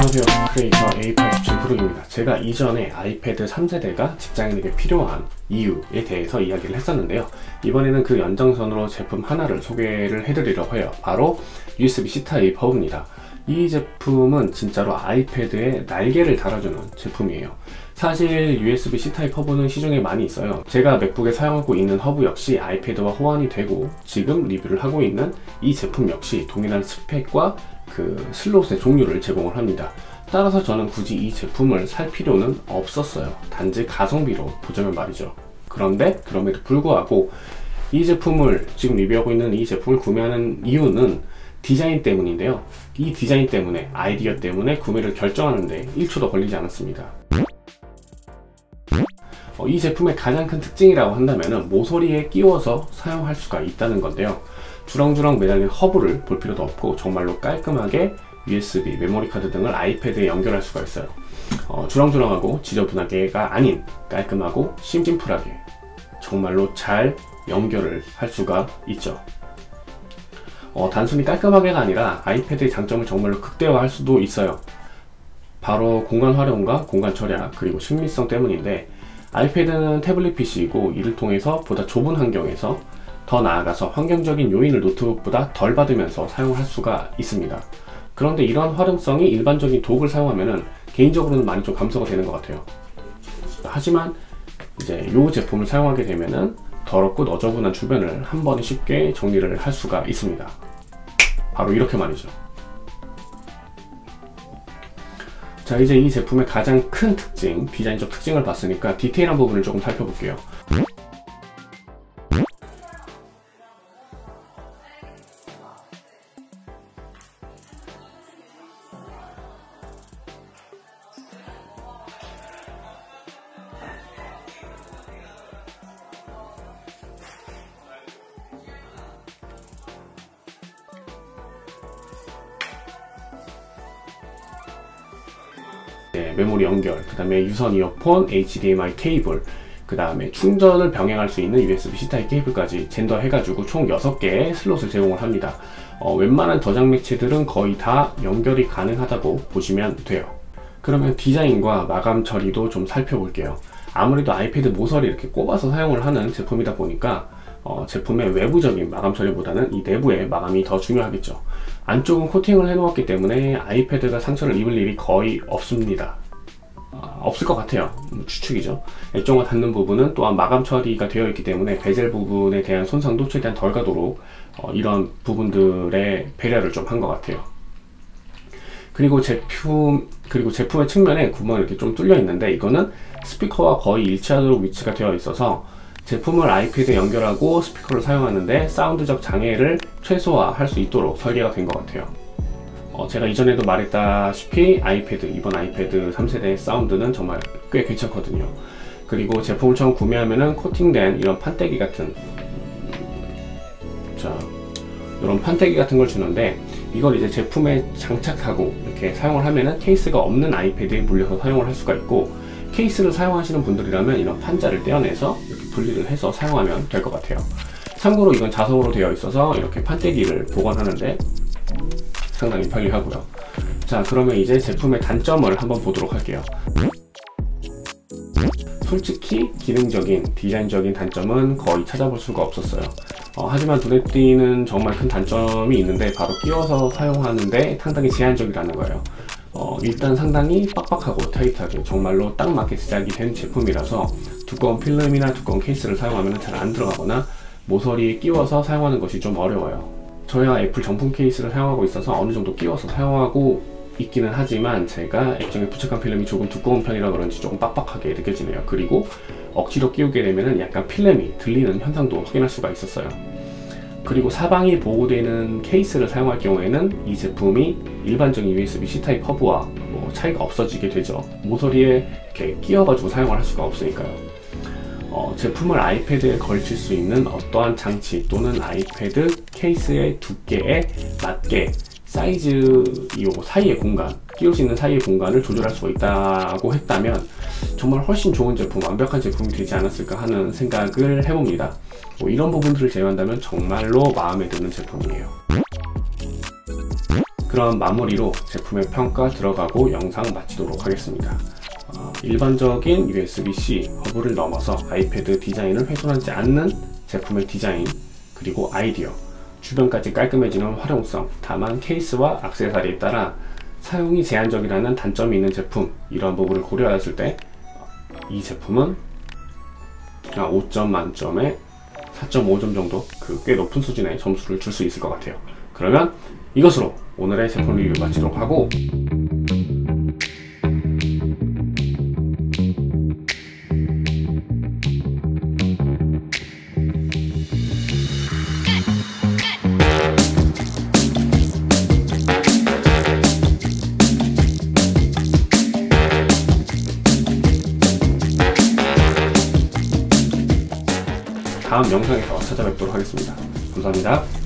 안녕하세요, 크리에이터 A87브룩입니다. 제가 이전에 아이패드 3세대가 직장인에게 필요한 이유에 대해서 이야기를 했었는데요. 이번에는 그 연장선으로 제품 하나를 소개를 해드리려고 해요. 바로 USB-C 타입 허브입니다. 이 제품은 진짜로 아이패드에 날개를 달아주는 제품이에요. 사실 USB-C 타입 허브는 시중에 많이 있어요. 제가 맥북에 사용하고 있는 허브 역시 아이패드와 호환이 되고 지금 리뷰를 하고 있는 이 제품 역시 동일한 스펙과 그 슬롯의 종류를 제공을 합니다. 따라서 저는 굳이 이 제품을 살 필요는 없었어요. 단지 가성비로 보자면 말이죠. 그런데 그럼에도 불구하고 이 제품을 지금 리뷰하고 있는 이 제품을 구매하는 이유는 디자인 때문인데요. 이 디자인 때문에, 아이디어 때문에 구매를 결정하는데 1초도 걸리지 않았습니다. 이 제품의 가장 큰 특징이라고 한다면 모서리에 끼워서 사용할 수가 있다는 건데요. 주렁주렁 매달린 허브를 볼 필요도 없고 정말로 깔끔하게 USB, 메모리 카드 등을 아이패드에 연결할 수가 있어요. 주렁주렁하고 지저분하게가 아닌 깔끔하고 심심풀하게 정말로 잘 연결을 할 수가 있죠. 단순히 깔끔하게가 아니라 아이패드의 장점을 정말로 극대화할 수도 있어요. 바로 공간 활용과 공간 절약 그리고 친밀성 때문인데, 아이패드는 태블릿 PC이고 이를 통해서 보다 좁은 환경에서 더 나아가서 환경적인 요인을 노트북보다 덜 받으면서 사용할 수가 있습니다. 그런데 이런 활용성이 일반적인 도구를 사용하면 개인적으로는 많이 좀 감소가 되는 것 같아요. 하지만 이제 이 제품을 사용하게 되면은 더럽고 너저분한 주변을 한 번에 쉽게 정리를 할 수가 있습니다. 바로 이렇게 말이죠. 자, 이제 이 제품의 가장 큰 특징, 디자인적 특징을 봤으니까 디테일한 부분을 조금 살펴볼게요. 메모리 연결, 그 다음에 유선 이어폰, HDMI 케이블, 그 다음에 충전을 병행할 수 있는 USB-C 타입 케이블까지 젠더 해가지고 총 6개의 슬롯을 제공을 합니다. 웬만한 저장 매체들은 거의 다 연결이 가능하다고 보시면 돼요. 그러면 디자인과 마감 처리도 좀 살펴볼게요. 아무래도 아이패드 모서리 이렇게 꼽아서 사용을 하는 제품이다 보니까 제품의 외부적인 마감 처리보다는 이 내부의 마감이 더 중요하겠죠. 안쪽은 코팅을 해놓았기 때문에 아이패드가 상처를 입을 일이 거의 없습니다. 없을 것 같아요. 추측이죠. 액정과 닿는 부분은 또한 마감 처리가 되어 있기 때문에 베젤 부분에 대한 손상도 최대한 덜 가도록 이런 부분들의 배려를 좀 한 것 같아요. 그리고 제품의 측면에 구멍이 이렇게 좀 뚫려 있는데, 이거는 스피커와 거의 일치하도록 위치가 되어 있어서 제품을 아이패드에 연결하고 스피커를 사용하는데 사운드적 장애를 최소화할 수 있도록 설계가 된 것 같아요. 제가 이전에도 말했다시피 이번 아이패드 3세대의 사운드는 정말 꽤 괜찮거든요. 그리고 제품을 처음 구매하면은 코팅된 이런 판때기 같은 이런 판때기 같은 걸 주는데, 이걸 이제 제품에 장착하고 이렇게 사용을 하면은 케이스가 없는 아이패드에 물려서 사용을 할 수가 있고, 케이스를 사용하시는 분들이라면 이런 판자를 떼어내서 이렇게 분리를 해서 사용하면 될 것 같아요. 참고로 이건 자석으로 되어 있어서 이렇게 판때기를 보관하는데 상당히 편리하고요. 자, 그러면 이제 제품의 단점을 한번 보도록 할게요. 솔직히 기능적인, 디자인적인 단점은 거의 찾아볼 수가 없었어요. 하지만 눈에 띄는 정말 큰 단점이 있는데, 바로 끼워서 사용하는데 상당히 제한적이라는 거예요. 일단 상당히 빡빡하고 타이트하게 정말로 딱 맞게 제작이 된 제품이라서 두꺼운 필름이나 두꺼운 케이스를 사용하면 잘 안 들어가거나 모서리에 끼워서 사용하는 것이 좀 어려워요. 저야 애플 정품 케이스를 사용하고 있어서 어느 정도 끼워서 사용하고 있기는 하지만 제가 액정에 부착한 필름이 조금 두꺼운 편이라 그런지 조금 빡빡하게 느껴지네요. 그리고 억지로 끼우게 되면 약간 필름이 들리는 현상도 확인할 수가 있었어요. 그리고 사방이 보호되는 케이스를 사용할 경우에는 이 제품이 일반적인 USB-C 타입 허브와 차이가 없어지게 되죠. 모서리에 이렇게 끼워가지고 사용을 할 수가 없으니까요. 제품을 아이패드에 걸칠 수 있는 어떠한 장치 또는 아이패드 케이스의 두께에 맞게 사이즈 사이의 공간, 끼울 수 있는 사이의 공간을 조절할 수가 있다고 했다면 정말 훨씬 좋은 제품, 완벽한 제품이 되지 않았을까 하는 생각을 해봅니다. 이런 부분들을 제외한다면 정말로 마음에 드는 제품이에요. 그런 마무리로 제품의 평가 들어가고 영상 마치도록 하겠습니다. 일반적인 USB-C 허브를 넘어서 아이패드 디자인을 훼손하지 않는 제품의 디자인, 그리고 아이디어, 주변까지 깔끔해지는 활용성, 다만 케이스와 액세서리에 따라 사용이 제한적이라는 단점이 있는 제품, 이러한 부분을 고려하였을 때 이 제품은 5점 만점에 4.5점 정도, 꽤 높은 수준의 점수를 줄 수 있을 것 같아요. 그러면 이것으로 오늘의 제품 리뷰 마치도록 하고, 다음 영상에서 찾아뵙도록 하겠습니다. 감사합니다.